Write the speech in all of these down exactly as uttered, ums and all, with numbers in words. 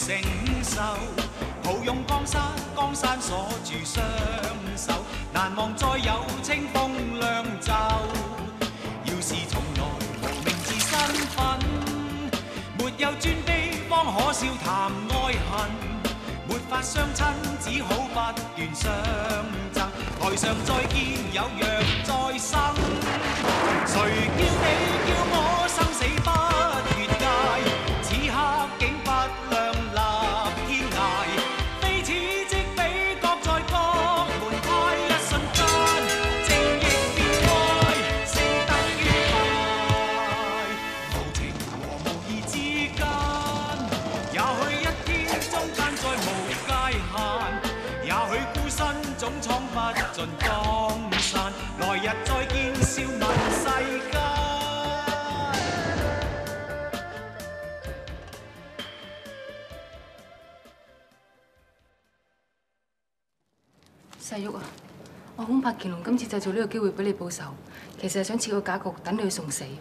承受，抱擁江山，江山鎖住雙手，難忘再有清風亮袖。要是從來無名字身份，沒有尊卑，方可笑談愛恨。沒法相親，只好不斷相贈。台上再見，有若再生。誰叫你叫我生死不越界？此刻竟不亮立天涯。非此即彼，各在各門派。一瞬間，正亦變愛，升得於快。無情和無義之間，也許一天中間再無界限。也許孤身總闖不盡江山。來日再見，笑問世間。 細玉啊，我恐怕乾隆今次製造呢個機會俾你報仇，其實係想設個假局，等你去送死。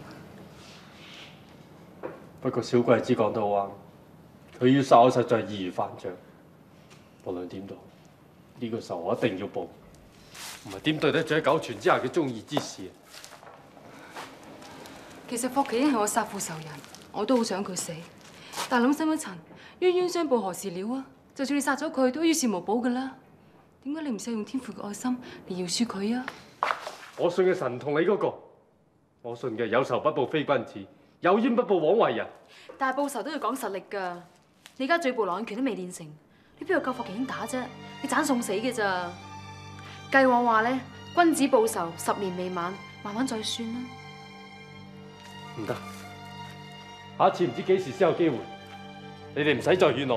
不過小貴子講得好啱，佢要殺我實在係易如反掌。無論點都好，呢個仇我一定要報，唔係點對得住喺九泉之下嘅忠義之士。 其實霍啟英係我殺父仇人，我都好想佢死，但諗深一層，冤冤相報何時了啊？就算你殺咗佢，都於事無補噶啦。點解你唔使用天父嘅愛心嚟饒恕佢啊？ 我信嘅神同你嗰個，我信嘅有仇不報非君子，有冤不報枉為人。 但係報仇都要講實力㗎，你而家嘴部狼拳都未練成，你邊度夠霍啟英打啫？你盞送死嘅咋？計我話咧，君子報仇十年未晚，慢慢再算啦。 唔得，下一次唔知幾時先有機會，你哋唔使再勸我。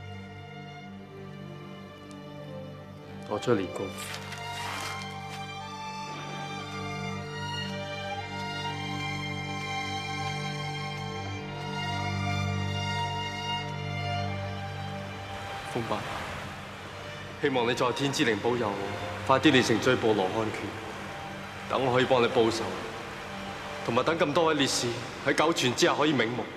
我出去練功。風伯，希望你在天之靈保佑我，快啲練成醉步羅漢拳，等我可以幫你報仇，同埋等咁多位烈士喺九泉之下可以瞑目。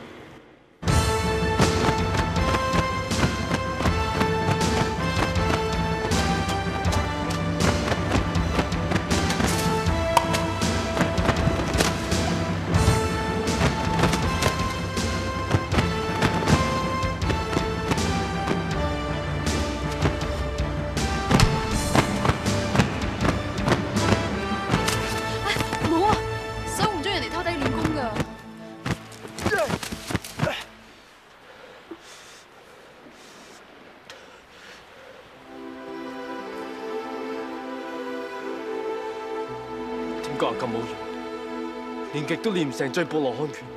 點解咁冇用，練極都練唔成醉步羅漢拳。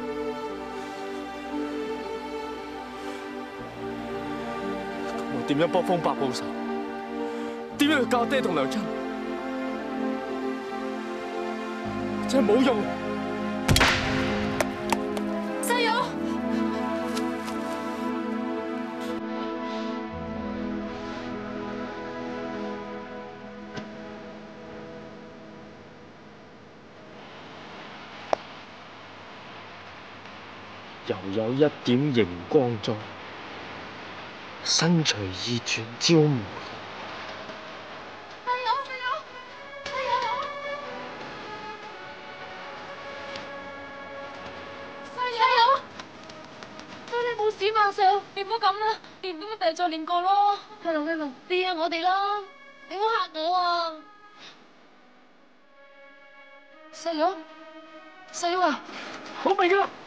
我點樣幫風伯報仇？點樣去教爹同娘親？真係冇用。 細玉， 又有一點熒光在，身隨意轉朝暮。 細玉，細玉，細玉，細玉，細你冇事嘛？細玉，你唔好咁啦，練唔到咪第日再練過咯。係龍，係龍，你嚇我哋啦，你唔好嚇我啊！細玉，細玉啊， 我明啦。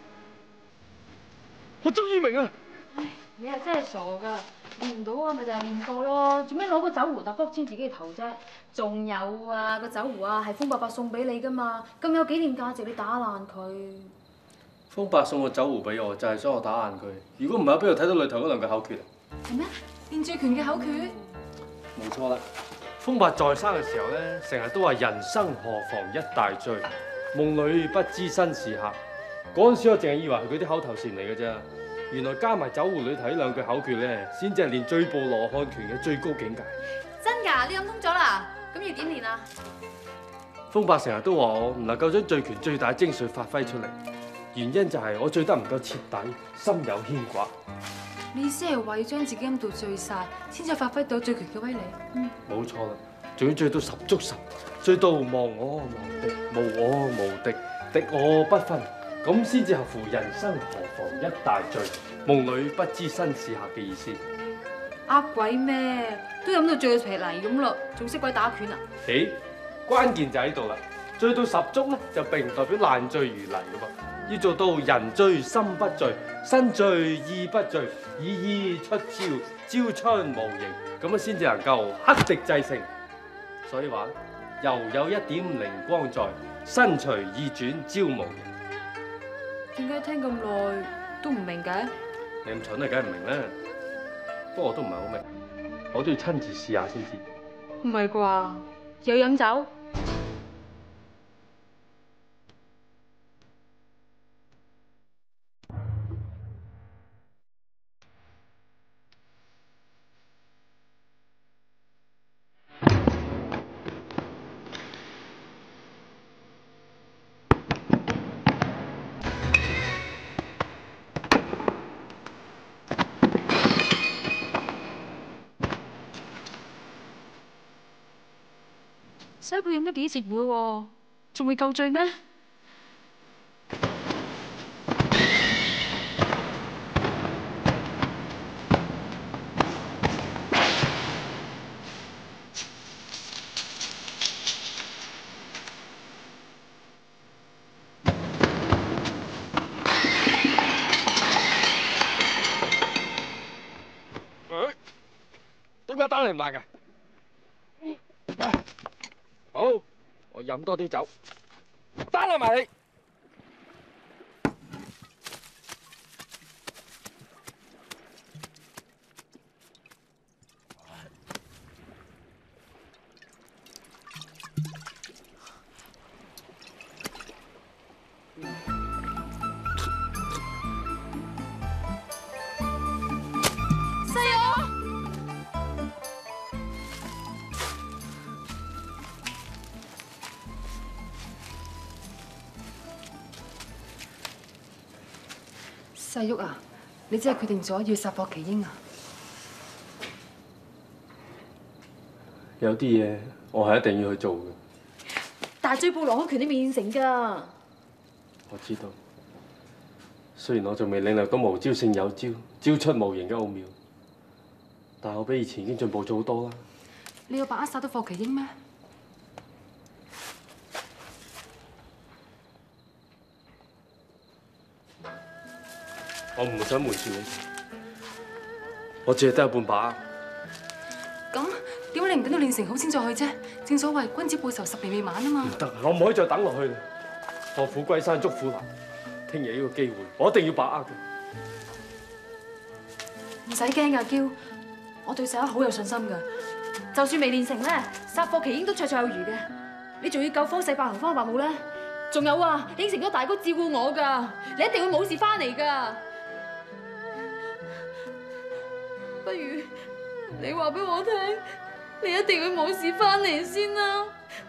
我終於明啦！ 唉，你係真係傻噶，練唔到啊，咪就係練過咯。做咩攞個酒壺揼卜穿自己嘅頭啫？仲有啊，個酒壺啊係風伯伯送俾你噶嘛，咁有紀念價值，你打爛佢。 風伯送個酒壺俾我，就係想我打爛佢。如果唔係，喺邊度睇到裏頭嗰兩句口訣啊？ 係咩？練醉拳嘅口訣？ 冇錯啦。風伯在生嘅時候咧，成日都話人生何妨一大醉，夢裏不知身是客。嗰陣時我淨係以為係佢啲口頭禪嚟嘅啫，原來加埋酒壺裏睇兩句口訣咧，先至係練醉步羅漢拳嘅最高境界。 真㗎？你諗通咗啦？咁要點練啊？ 風伯成日都話我唔能夠將醉拳最大精髓發揮出嚟，原因就係我醉得唔夠徹底，心有牽掛。 你意思係話要將自己飲到醉晒，先至發揮到醉拳嘅威力？嗯， 冇錯啦，仲要醉到十足十，醉到忘我忘敵，無我無敵，敵我不分，咁先至合乎人生何妨一大醉，夢裏不知身是客嘅意思。 呃鬼咩？都飲到醉到皮泥咁咯，仲識鬼打拳啊？ 誒，關鍵就喺度啦！醉到十足咧，就並唔代表爛醉如泥噶噃，要做到人醉心不醉，身醉意不醉，以意出招，招出無形，咁啊先至能夠克敵制勝。所以話又有一點靈光在，身隨意轉招無形。 點解聽咁耐都唔明嘅？ 你咁蠢啊，梗係唔明啦。不過我都唔係好明，我都要親自試下先知。 唔係啩？有飲酒？ 西貝飲得幾時會喎？仲未夠醉咩？ 誒，點解單你唔賣㗎？好，我飲多啲酒，單啦埋你。 細玉啊，你真係決定咗要殺霍奇英啊？ 有啲嘢我係一定要去做嘅。 大追捕狼開拳你未現成㗎。 我知道，雖然我仲未領略到無招勝有招、招出無形嘅奧妙，但係我比以前已經進步咗好多啦。 你有把握殺到霍奇英咩？ 我唔想瞞住你，我只係得一半把握。 咁點解你唔等到練成好先再去啫？正所謂君子報仇十年未晚啊嘛。 唔得，我唔可以再等落去啦。破釜歸山捉虎難，聽日呢個機會我一定要把握嘅。 唔使驚㗎，嬌，我對細佬好有信心㗎。就算未練成咧，殺霍奇英都綽綽有餘嘅。你仲要救方世伯同方伯母咧？仲有啊，應承咗大哥照顧我㗎，你一定會冇事翻嚟㗎。不如你話俾我聽，你一定會冇事翻嚟先啦。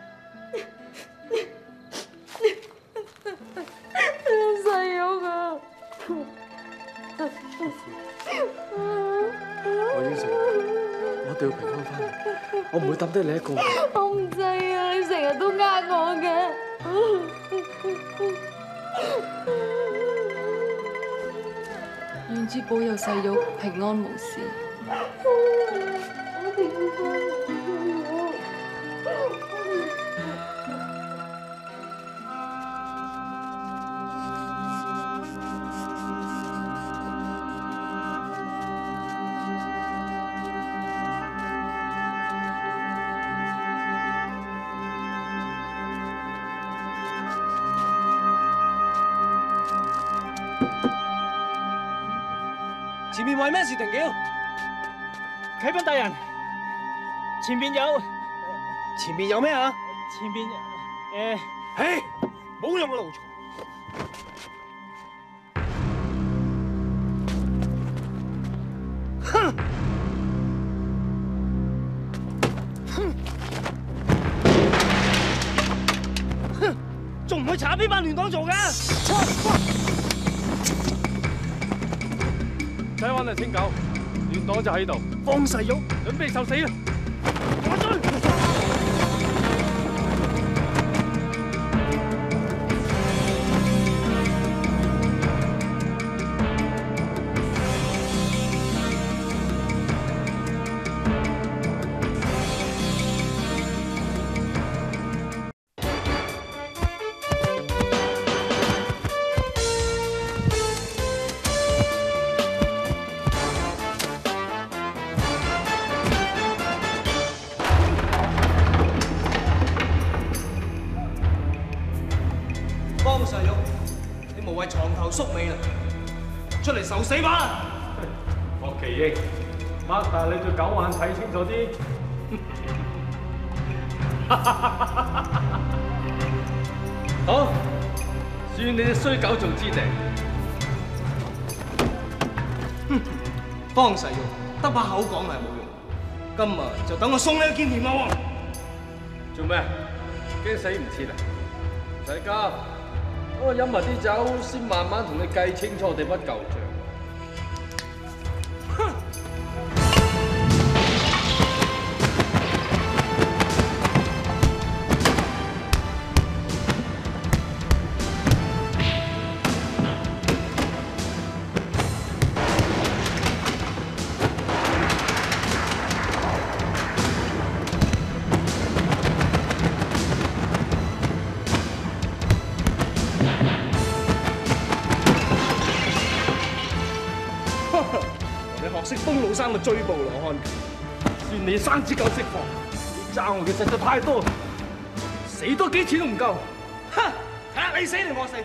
細玉啊！ 我應承，我一定要平安翻嚟，我唔會抌低你一個。 我唔制啊！你成日都呃我嘅。 願主保佑細玉平安無事。 前面為咩事停轎？啟稟大人，前面有，前面有咩啊？前面誒，嘿，冇用嘅奴才！哼！哼！哼！仲唔去查邊班亂黨做嘅？ 唔使玩啦，清九，亂黨就喺度。 方世玉， 準備受死啦！打追！ 方世玉，你無謂藏頭縮尾啦，出嚟受死吧！ 霍奇英，擘大你對狗眼睇清楚啲。好，算你隻衰狗做知定。 哼，方世玉，得把口講係冇用，今日就等我送你去見閻羅王。 做咩？驚死唔切啊？唔使急。 等我飲埋啲酒，先慢慢同你計清楚我哋筆舊帳。哼！ 識風老生嘅追捕羅漢拳， 算你生只夠識防，你爭我嘅實在太多，死多幾錢都唔夠。 哼！睇下你死定我死！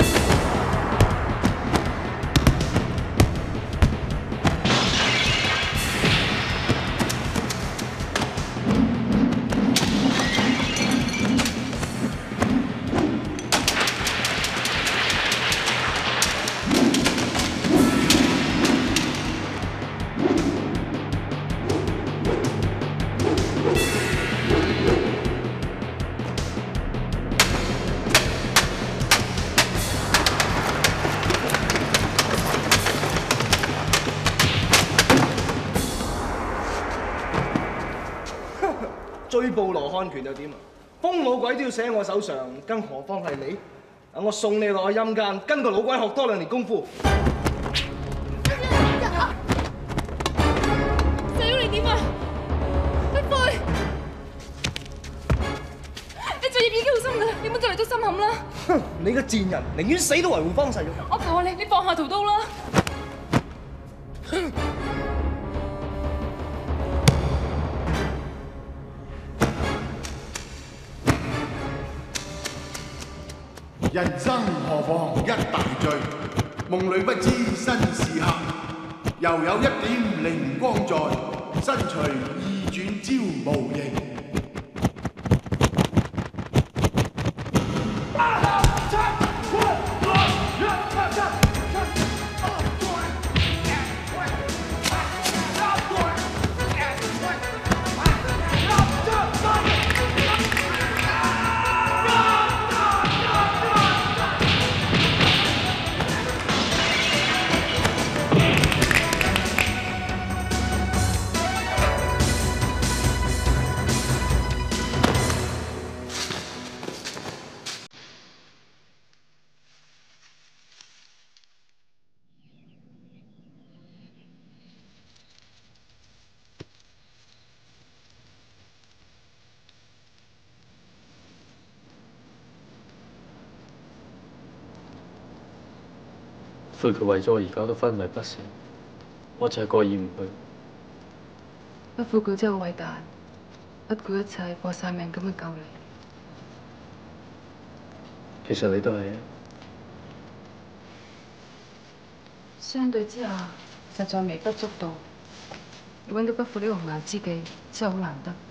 追捕羅漢拳又點啊？風老鬼都要死喺我手上，更何況係你？等我送你落去陰間，跟個老鬼學多兩年功夫。 細佬你點啊？不悔！你罪孽已經好深㗎，你唔好再嚟到心坎啦！ 哼！你個賤人，寧願死都維護方世玉。 我求下你，你放下屠刀啦！ 人生何況一大罪，夢裏不知身是客，又有一點靈光在，身隨意轉招無形。 悔佢為咗我而家都昏迷不醒，我就係過意唔去。 不悔佢真係好偉大，不顧一切搏晒命咁去救你。 其實你都係啊。 相對之下，實在微不足道。你揾到不悔呢個紅顏知己，真係好難得。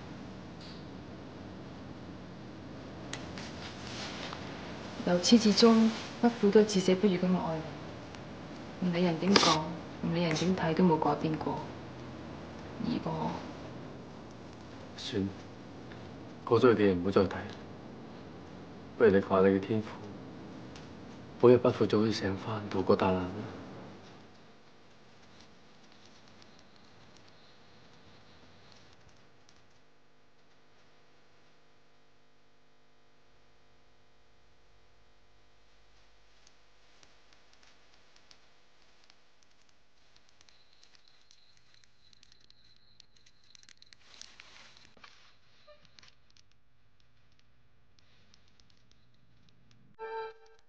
由始至終，不悔都至死不渝咁愛你，唔理人點講，唔理人點睇，都冇改變過。而我， 算，過咗去嘅嘢唔好再提。不如你靠下你嘅天賦，保佑不悔早啲醒返，渡過大難啦。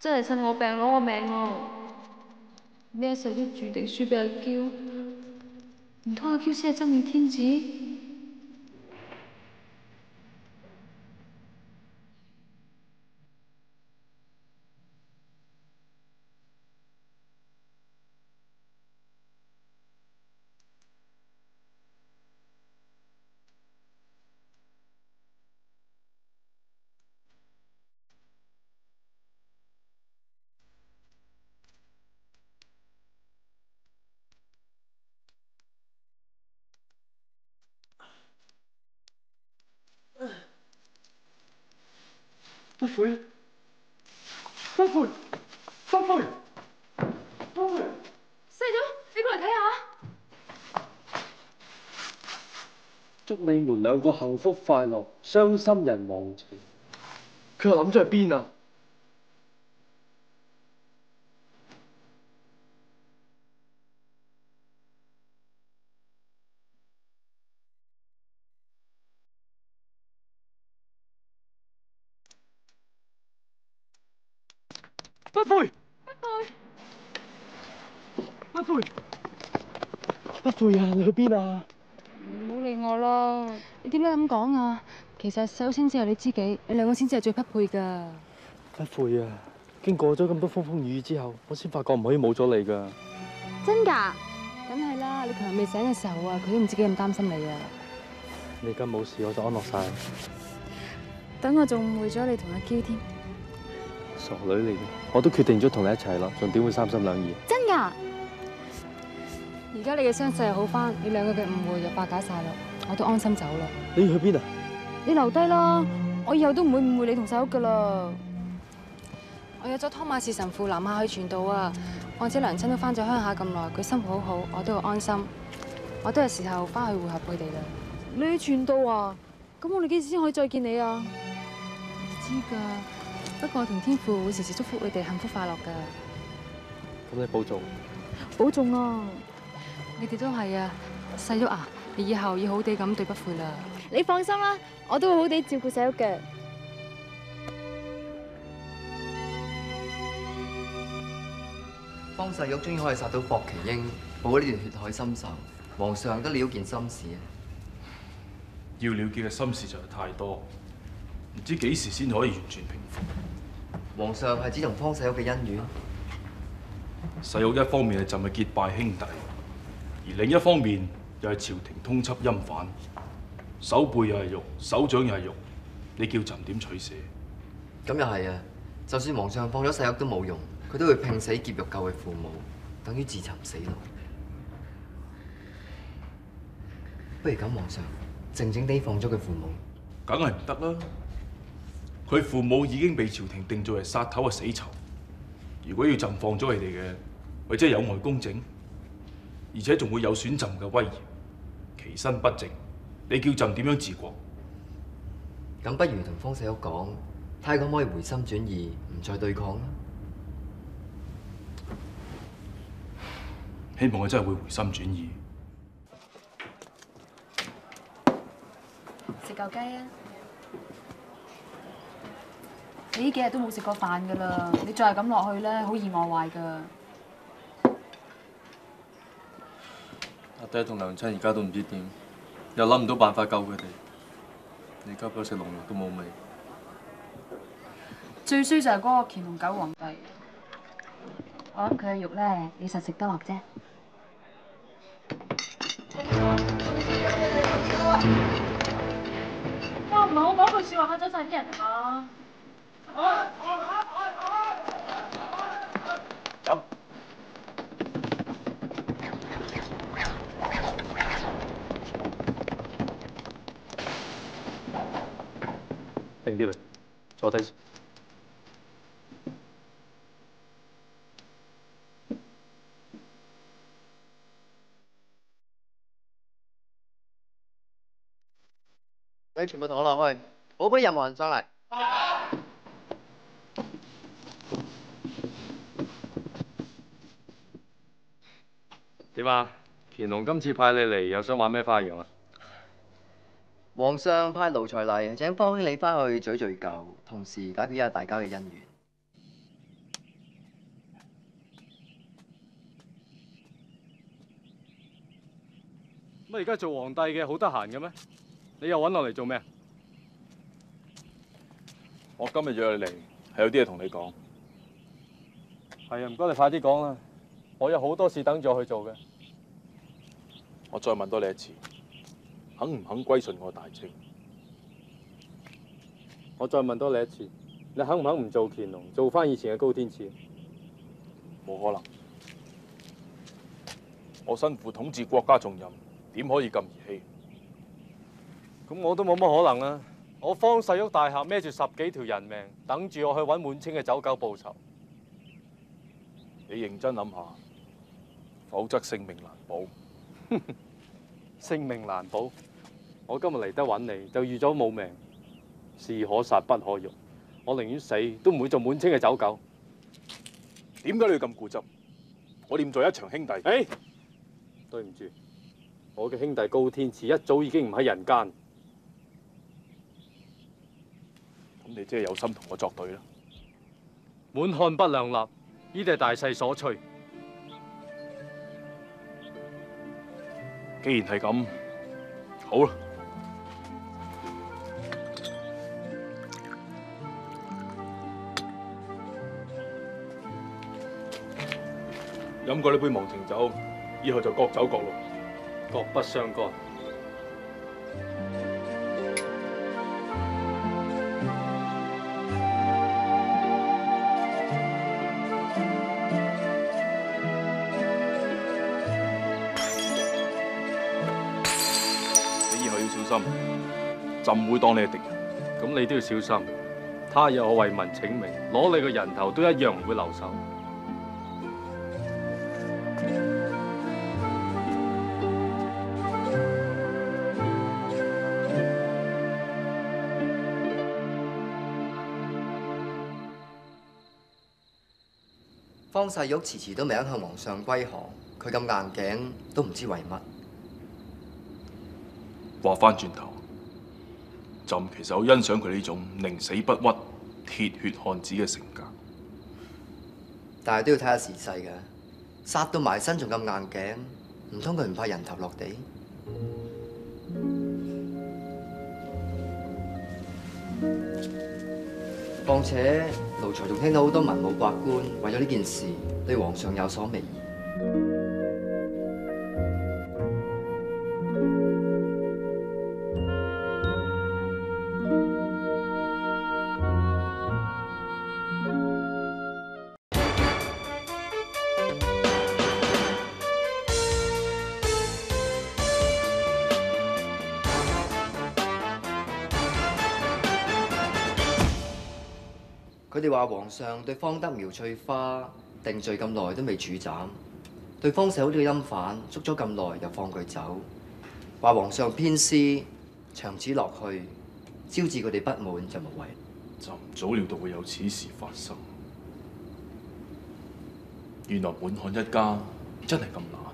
真係趁我病攞我命喎！呢一世都注定輸俾阿嬌，唔通阿嬌先係真命天子？ 不悔，不悔，不悔，不悔。 細佬，你過嚟睇下。 祝你們兩個幸福快樂，傷心人忘情。佢又諗咗去邊啊？不悔， 不悔， 不悔，不悔啊！你去邊啊？ 唔好理我啦。 你點解咁講啊？其實細佬先至係你知己，你兩個先至係最匹配㗎。 不悔啊！經過咗咁多風風雨雨之後，我先發覺唔可以冇咗你㗎。 真㗎？梗係啦！你琴日未醒嘅時候啊，佢都唔知幾咁擔心你啊。 你而家冇事，我就安樂晒。 等我仲誤會咗你同阿嬌添。 傻女嚟嘅，我都決定咗同你一齊啦，仲點會三心兩意？ 真㗎？而家你嘅傷勢又好返，你兩個嘅誤會又化解晒啦，我都安心走啦。 你要去邊啊？ 你留低啦，我以後都唔會誤會你同細佬㗎啦。我約咗湯馬士神父南下去傳道啊，況且娘親都返咗鄉下咁耐，佢生活好好，我都好安心。我都係時候返去會合佢哋啦。 你去傳道啊？咁我哋幾時先可以再見你啊？ 知㗎，不過我同天父會時時祝福你哋幸福快樂㗎。 咁你保重。 保重啊！ 你哋都係啊，細玉啊，你以後要好地咁對不悔啦。 你放心啦，我都會好地照顧細屋嘅。 方世玉終於可以殺到霍奇英，報呢段血海深仇，皇上都了件心事啊！ 要了結嘅心事實在太多，唔知幾時先可以完全平復。 皇上係指同方世玉嘅恩怨， 世玉一方面係朕嘅結拜兄弟，而另一方面又係朝廷通緝欽犯，手背又係肉，手掌又係肉，你叫朕點取捨？ 咁又係啊！就算皇上放咗世玉都冇用，佢都會拼死劫獄救佢父母，等於自尋死路。不如咁，皇上靜靜地放咗佢父母， 梗係唔得啦！佢父母已經被朝廷定罪為殺頭嘅死囚，如果要朕放咗佢哋嘅，咪即係有礙公正，而且仲會有損朕嘅威嚴，其身不正，你叫朕點樣治國？ 咁不如同方世玉講，睇下可唔可以回心轉意，唔再對抗啦。 希望佢真係會回心轉意。 食嚿雞啊！你呢幾日都冇食過飯噶啦，你再係咁落去咧，好易餓壞噶。 阿爹同娘親而家都唔知點，又諗唔到辦法救佢哋。你而家俾我食龍肉都冇味。 最衰就係嗰個乾隆九皇帝，我諗佢嘅肉咧，你實食得落啫。 哇！唔係我講句説話嚇咗晒啲人啊！ 走。定啲嚟，坐低先。 你全部同我落去，冇俾任何人上嚟。 點啊？乾隆今次派你嚟，又想玩咩花樣啊？ 皇上派奴才嚟，請方經理翻去敘敘舊，同時解決一下大家嘅恩怨。 而家做皇帝嘅好得閒嘅咩？你又揾我嚟做咩？ 我今日約你嚟，係有啲嘢同你講。 係啊，唔該你快啲講啦，我有好多事等住我去做嘅。 我再問多你一次，肯唔肯歸順我大清？ 我再問多你一次，你肯唔肯唔做乾隆，做翻以前嘅高天賜？ 冇可能。我身負統治國家重任，點可以咁兒戲？ 咁我都冇乜可能啊！我方世玉大俠孭住十幾條人命，等住我去揾滿清嘅走狗報仇。 你認真諗下，否則性命難保。 性命難保，我今日嚟得揾你，就預咗冇命。士可殺不可辱，我寧願死都唔會做滿清嘅走狗。 點解你要咁固執？我念在一場兄弟。誒、 hey!，對唔住，我嘅兄弟高天賜一早已經唔喺人間。 咁你即係有心同我作對啦？ 滿漢不兩立，呢啲係大勢所趨。 既然係咁，好啦。飲過呢杯忘情酒，以後就各走各路， 各不相干。 你以後要小心，朕會當你係敵人。 咁你都要小心，他日我為民請命，攞你個人頭都一樣唔會留手。 方世玉遲遲都未肯向皇上歸降，佢咁硬頸都唔知為乜。 話翻轉頭，朕其實好欣賞佢呢種寧死不屈、鐵血漢子嘅性格。 但係都要睇下時勢㗎，殺到埋身仲咁硬頸，唔通佢唔怕人頭落地？況且奴才仲聽到好多文武百官為咗呢件事對皇上有所微言。佢哋話皇上對方德苗翠花定罪咁耐都未處斬，對方世玉呢個陰犯捉咗咁耐又放佢走，話皇上偏私，長此落去，招致佢哋不滿就無謂。 朕早料到會有此事發生，原來滿漢一家真係咁懶。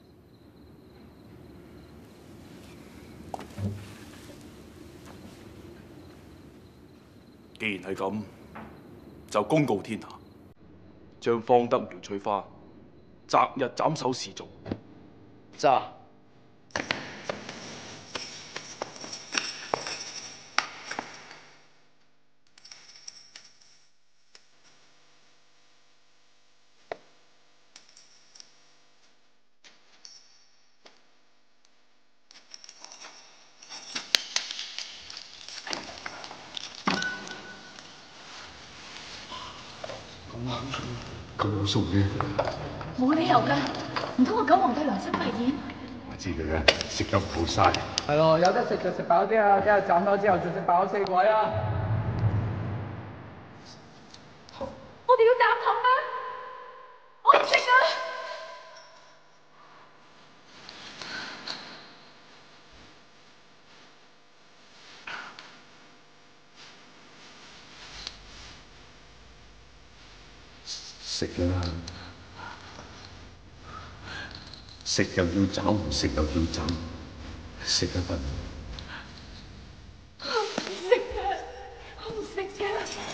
既然係咁，就公告天下，將方德苗翠花擇日斬首示眾。 揸。 咁好送嘅， 冇理由㗎，唔通我九皇帝良心發現？ 我知佢嘅，食得唔好嘥。 係咯，有得食就食飽啲啊！聽日斬咗之後就食飽四鬼啊！ 我哋要斬頭啊！我唔食啊！ 食啦，食又要斬，唔食又要斬，食一份。 我唔食嘅，我唔食嘅。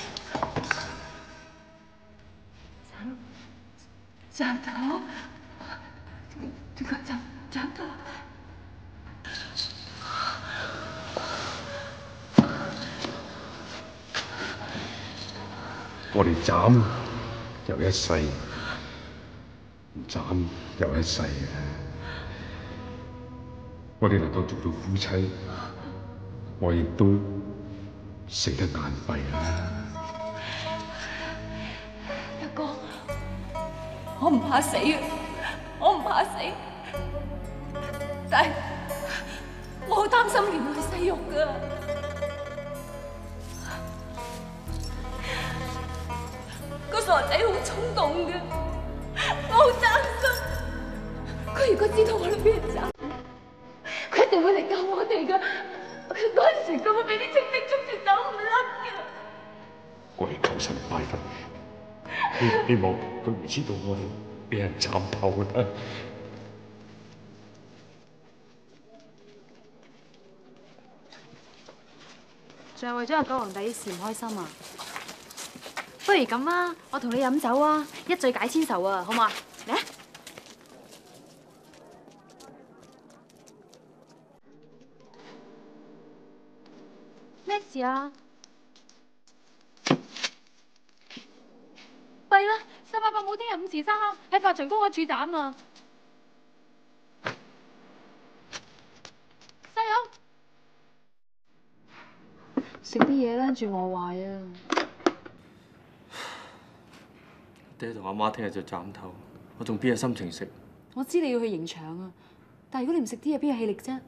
斬斬頭？點解斬斬頭？ 我哋斬又一世，唔斬又一世嘅。我哋能夠做到夫妻，我亦都死得眼閉啦。 一哥，我唔怕死嘅，我唔怕死，但係我好擔心連累細玉噶。個傻仔好衝動嘅，我好擔心。佢如果知道我哋俾人斬，佢一定會嚟救我哋噶。佢嗰陣時根本俾啲清兵捉住走唔甩嘅。 我哋求神拜佛，希希望佢唔知道我哋俾人斬頭啦。 仲係為咗阿九皇帝事唔開心啊？不如咁啊，我同你飲酒啊，一醉解千愁啊，好嘛？嚟啊！咩事啊？弊啦！十八伯母聽日午時三刻喺發祥宮嗰處斬啊！細友，食啲嘢啦，住我壞啊！ 爹同阿媽聽日就斬頭，我仲邊有心情食？ 我知你要去刑場啊，但係如果你唔食啲嘢，邊有氣力啫？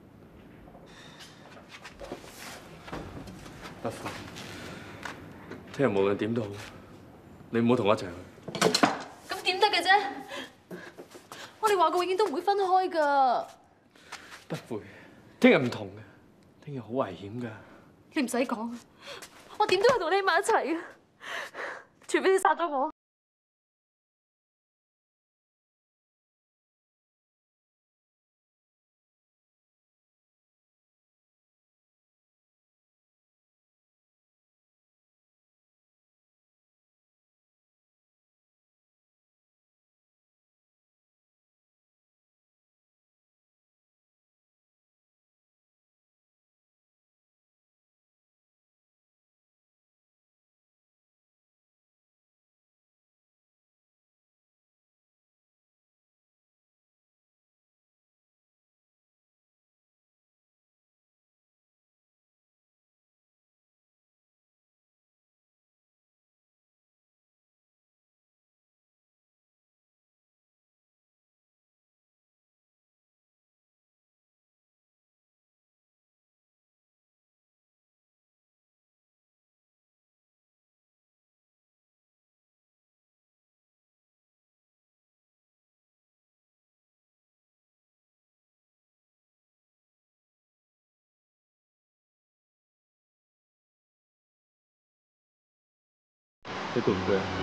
不妨，聽日無論點都好，你唔好同我一齊去。 咁點得嘅啫？我哋話過永遠都唔會分開噶。 不會，聽日唔同嘅，聽日好危險㗎。 你唔使講，我點都會同你喺埋一齊嘅，除非你殺咗我。 你攰唔攰啊？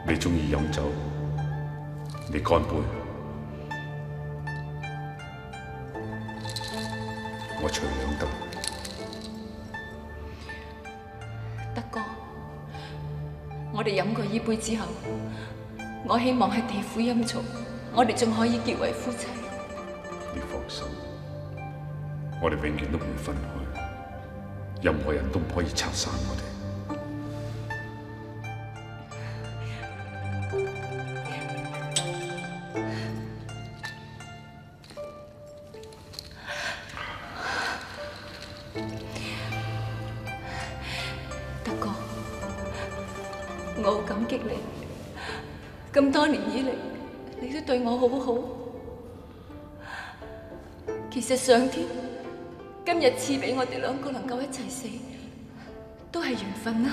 你中意飲酒，你乾杯。我徐兩德。 德哥，我哋飲過呢杯之後，我希望喺地府陰曹，我哋仲可以結為夫妻。 你放心，我哋永遠都唔會分開，任何人都唔可以拆散我哋。 我好感激你，咁多年以嚟，你都對我好好。其實上天今日賜俾我哋兩個能夠一齊死，都係緣分啦。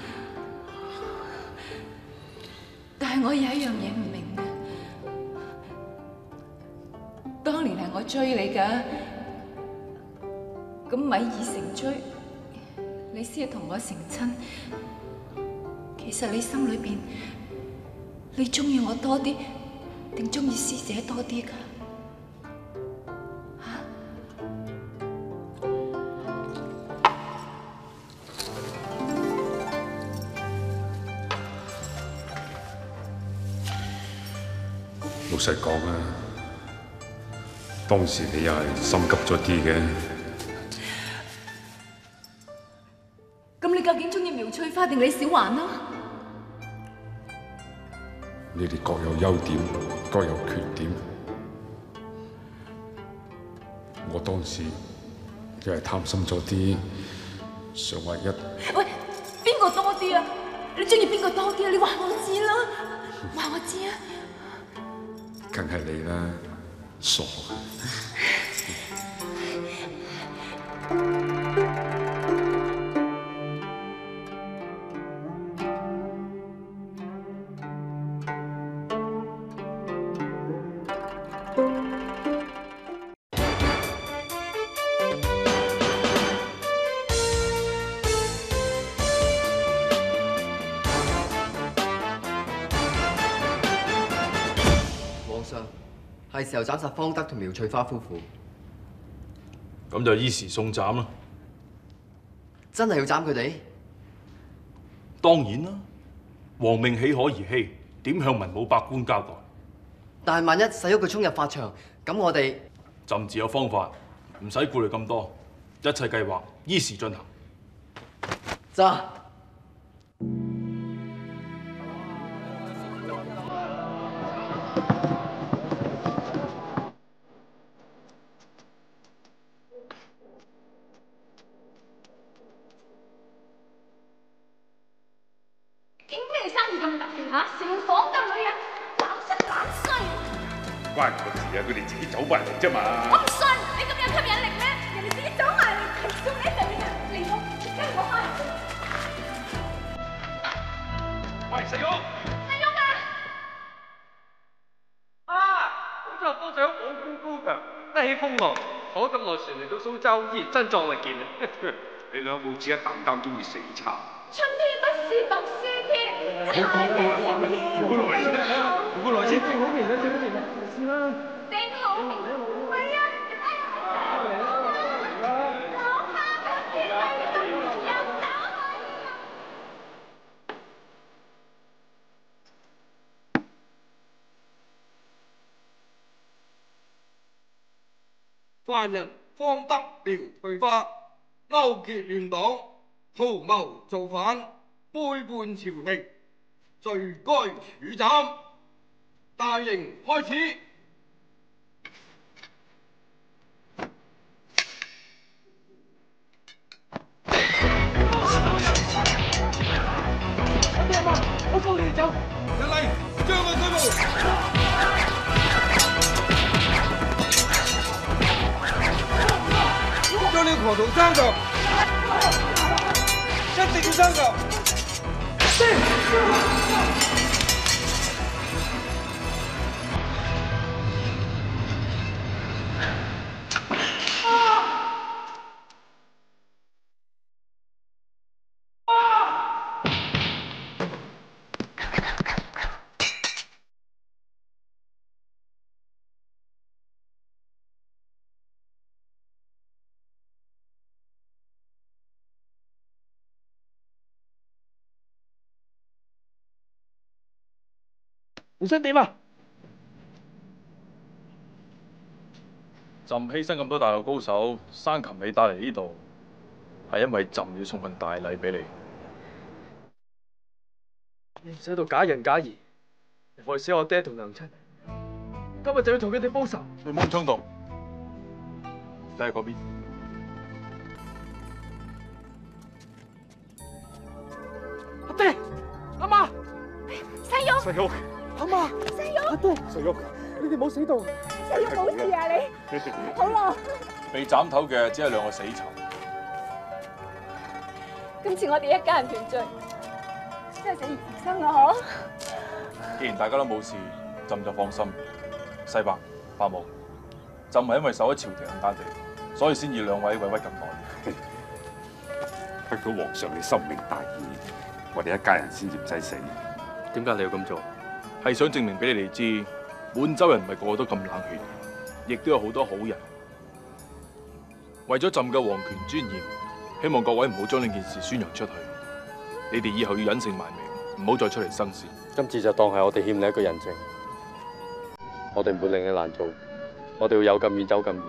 但係我有一樣嘢唔明嘅，當年係我追你㗎，咁米已成追，你先同我成親。 其實你心裏邊，你中意我多啲，定中意師姐多啲㗎？嚇！ 老實講啊，當時你又係心急咗啲嘅。 咁你究竟中意苗翠花定李小環啊？ 你哋各有優點，各有缺點。我當時又係貪心咗啲，想話一喂，邊個多啲啊？你中意邊個多啲啊？你話我知啦，話我知啊！ 梗係你啦，傻嘅。 係時候斬殺方德同苗翠花夫婦， 咁就依時送斬啦。 真係要斬佢哋？ 當然啦，皇命豈可兒戲，點向文武百官交代？ 但係萬一使咗佢衝入法場，咁我哋朕自有方法，唔使顧慮咁多，一切計劃依時進行。 揸！ 關我事啊！佢哋自己走埋嚟啫嘛。 我唔信，你咁有吸引力咩？人哋自己走埋嚟提送你一陣嘅，嚟我跟我翻。 喂，細佬， 細佬啊！ 啊，好在多謝武功高強，得起風浪，坐咁耐船嚟到蘇州，依然真壯力健啊！ 你兩母子一擔擔中意死叉。 春天不是讀書天， 好好好，唔好來先，唔好來先， 正好面啦，正好面啦，先啦。 正好面，係啊！我怕佢天氣凍，又走去。犯人方德苗翠花勾結亂黨，圖謀造反，背叛朝廷，罪該處斬。大刑開始。 我放你哋走。 人嚟，將佢拘捕。 將呢個狂徒生就，一定要生就。 你想點啊？ 朕犧牲咁多大陸高手，生擒你帶嚟呢度，係因為朕要送份大禮俾你。 你唔使喺度假仁假義，害死我爹同娘親。今日就要同佢哋報仇。 你唔好咁衝動，你喺嗰邊。 阿爹，阿媽， 細玉， 細玉，阿媽， 細玉， 阿爹，細玉，你哋冇死到。 細玉冇事啊你？好啦， 被斬頭嘅只係兩個死囚。 今次我哋一家人團聚，真係死而復生啊！嗬。 既然大家都冇事，朕就放心。世伯、伯母，朕係因為受咗朝廷咁單地，所以先以兩位委屈咁耐。 得到皇上你深明大義，我哋一家人先至唔使死。 點解你要咁做？ 係想證明俾你哋知，滿洲人唔係個個都咁冷血，亦都有好多好人。為咗朕嘅皇權尊嚴，希望各位唔好將呢件事宣揚出去。你哋以後要隱姓埋名，唔好再出嚟生事。 今次就當係我哋欠你一個人情。我哋唔會令你難做，我哋會有咁遠走咁遠。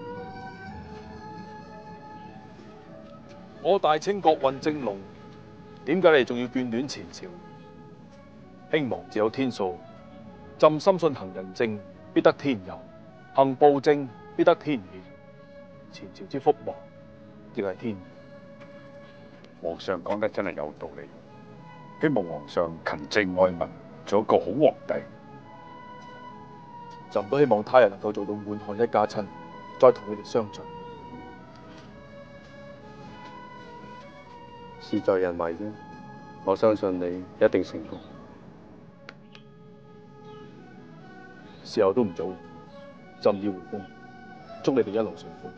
我大清國運正隆，點解你仲要眷戀前朝？興亡自有天數，朕深信行仁政必得天佑，行暴政必得天譴。前朝之覆亡，亦係天意。 皇上講得真係有道理，希望皇上勤政愛民，做一個好皇帝。 朕都希望他日能夠做到滿漢一家親，再同你哋相聚。 事在人為啫，我相信你一定成功。 時候都唔早，朕要回宮，祝你哋一路順風。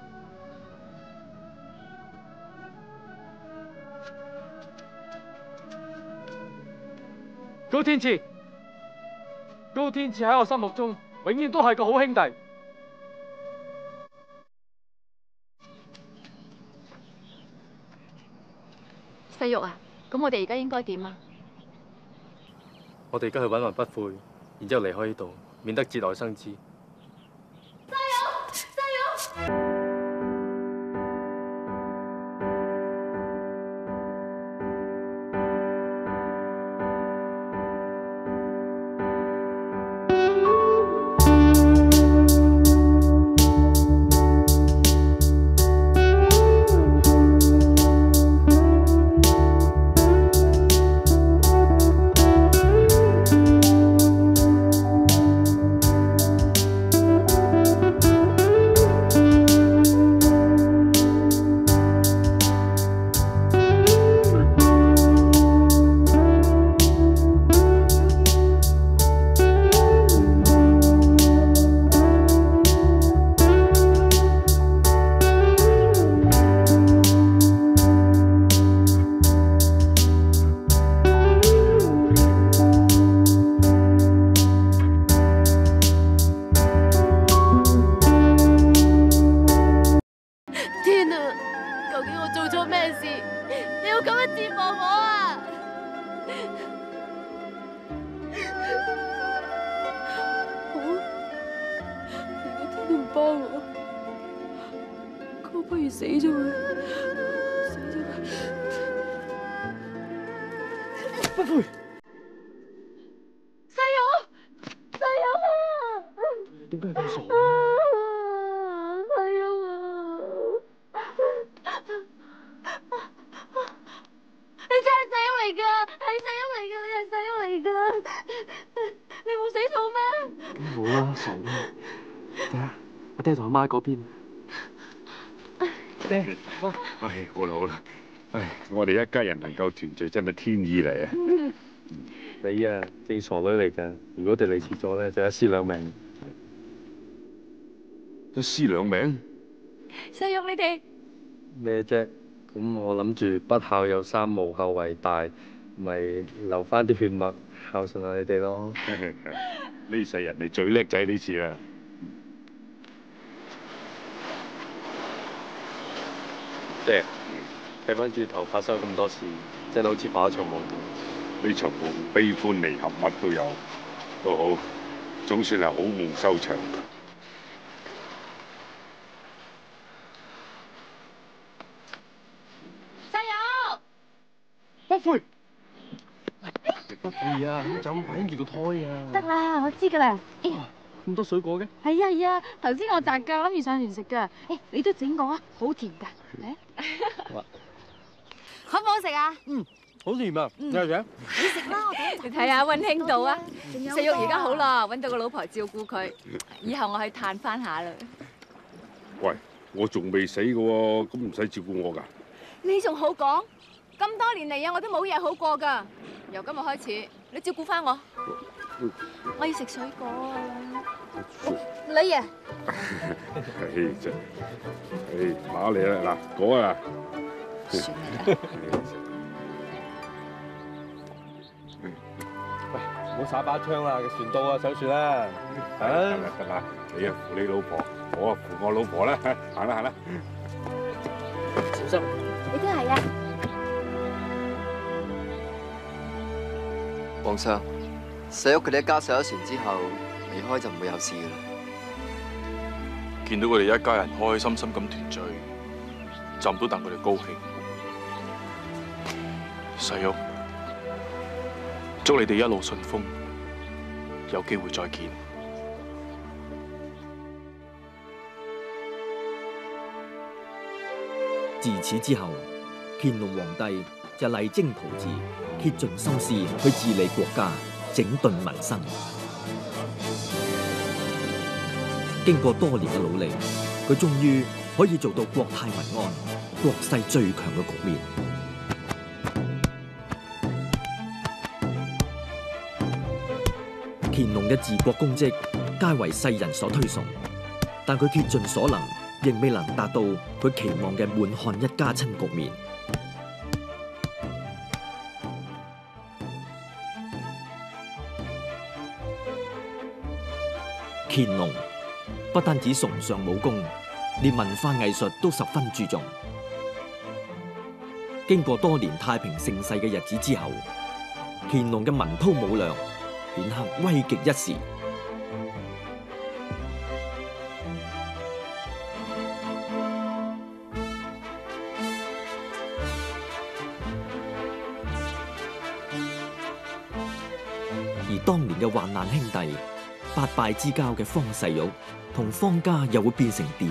高天賜，高天賜喺我心目中永遠都係個好兄弟。 細玉啊，咁我哋而家應該點啊？ 我哋而家去揾還不悔，然之後離開呢度，免得節外生枝。嗰邊，爹，媽， 唉，好啦好啦，唉，我哋一家人能夠團聚，真係天意嚟啊！ 你啊，正傻女嚟㗎，如果哋嚟遲咗咧，就一屍兩命。 一屍兩命？ 細玉，你哋咩啫？咁我諗住不孝有三，無後為大，咪留翻啲血脈孝順下你哋咯。 呢世人你最叻仔呢次啦！ 爹，睇翻轉頭發生咁多事，真係好似跑一場夢。 呢場夢悲歡離合乜都有， 都好，總算係好夢收場。 加油！ 不悔，不悔啊！就咁擺住個胎啊！ 得啦，我知噶啦。 咁多水果嘅？ 係啊係啊，頭先我摘㗎，諗住上船食㗎。誒，你都整過啊，好甜㗎。嚟，好唔好食啊？ 嗯，好甜啊！你係嘅？ 你食啦，我等你睇下溫馨度啊！細玉而家好啦，揾到個老婆照顧佢，以後我去探翻下啦。 喂，我仲未死嘅喎，咁唔使照顧我㗎？ 你仲好講？咁多年嚟啊，我都冇嘢好過㗎。由今日開始，你照顧翻我。我要食水果啊！女爺， 唉真，唉馬嚟啦嗱，果啊！ 算喂，唔好耍把槍啦，個船到啊，上船啦！ 得啦得啦，你啊扶你老婆，我啊扶我老婆啦，行啦行啦。 小心！ 你都係啊！ 皇上，細玉佢哋一家上咗船之後，離開就唔會有事噶啦。 見到佢哋一家人開開心心咁團聚，就唔到戥佢哋高興。細玉，祝你哋一路順風，有機會再見。 自此之後，乾隆皇帝就勵精圖治，竭盡心思去治理國家，整頓民生。經過多年嘅努力，佢終於可以做到國泰民安、國勢最強嘅局面。乾隆嘅治國功績皆為世人所推崇，但佢竭盡所能，仍未能達到佢期望嘅滿漢一家親局面。乾隆不單止崇尚武功，連文化藝術都十分注重。經過多年太平盛世嘅日子之後，乾隆嘅文韜武略顯赫威極一時。而當年嘅患難兄弟、八拜之交嘅方世玉同方家又會變成點？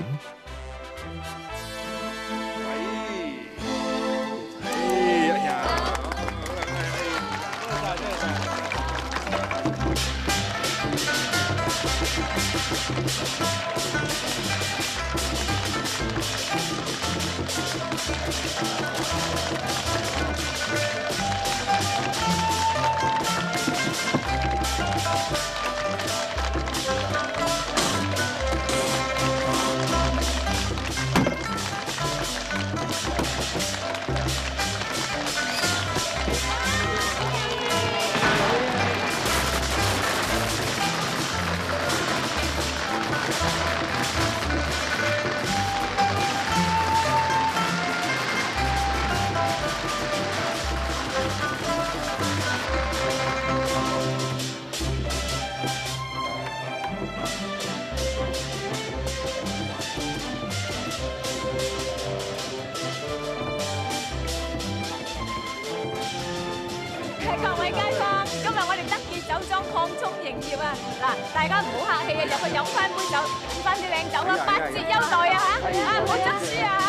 各位街坊，今日我哋德傑酒莊擴充營業啊！嗱，大家唔好客氣啊，入去飲翻杯酒，飲翻啲靚酒啦，八折優待啊嚇！啊，唔好執輸啊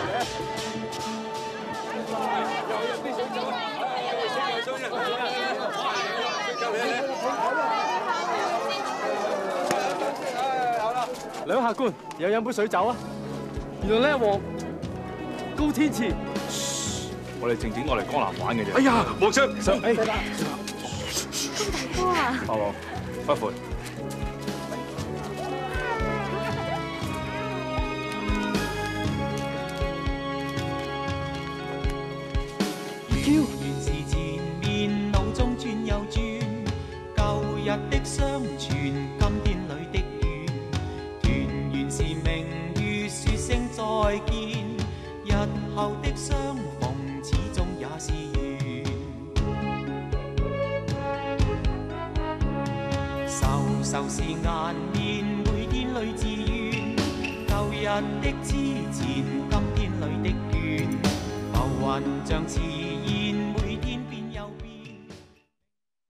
嚇！兩客官，又飲杯水酒啊！原來呢一鑊高天賜。 我哋靜靜我嚟江南玩嘅啫。 哎呀，皇上， 上哎， 高大哥啊！ 阿王，不悔。 原是前面腦中轉又轉，舊日的相傳，今天裏的怨，團圓是明月說聲再見，日後的相逢始終也是緣。 仇是顏面，每天裏自怨，舊日的痴纏，今天裏的倦，浮雲像遲延。